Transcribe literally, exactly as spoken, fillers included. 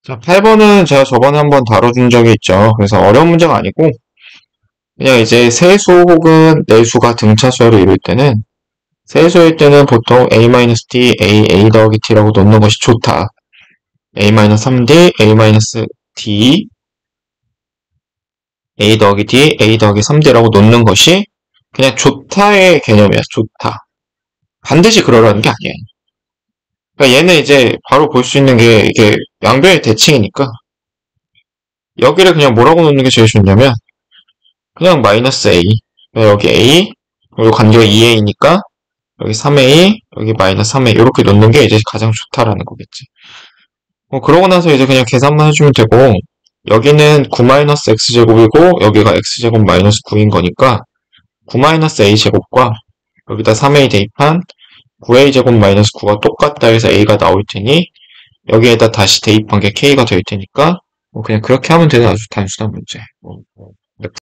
자, 팔 번은 제가 저번에 한번 다뤄준 적이 있죠. 그래서 어려운 문제가 아니고, 그냥 이제 세수 혹은 내수가 등차수열을 이룰 때는, 세수일 때는 보통 a-t, a, a 더하기 t라고 놓는 것이 좋다. a-삼 디, a-d, a 더하기 d, a 더하기 삼 디라고 놓는 것이 그냥 좋다의 개념이야, 좋다. 반드시 그러라는 게 아니에요. 그러니까 얘는 이제 바로 볼 수 있는 게 이게 양변의 대칭이니까, 여기를 그냥 뭐라고 놓는 게 제일 좋냐면, 그냥 마이너스 a. 여기 a, 그리고 관계가 이 에이니까 여기 삼 에이, 여기 마이너스 삼 에이 이렇게 놓는 게 이제 가장 좋다라는 거겠지. 뭐 그러고 나서 이제 그냥 계산만 해주면 되고, 여기는 구 마이너스 x제곱이고 여기가 x제곱 마이너스 구인 거니까 구 마이너스 a제곱과 여기다 삼 에이 대입한 구 에이제곱 마이너스 구가 똑같다 해서 a가 나올 테니 여기에다 다시 대입한 게 k가 될 테니까 뭐 그냥 그렇게 하면 되는 아주 단순한 문제. 뭐, 뭐.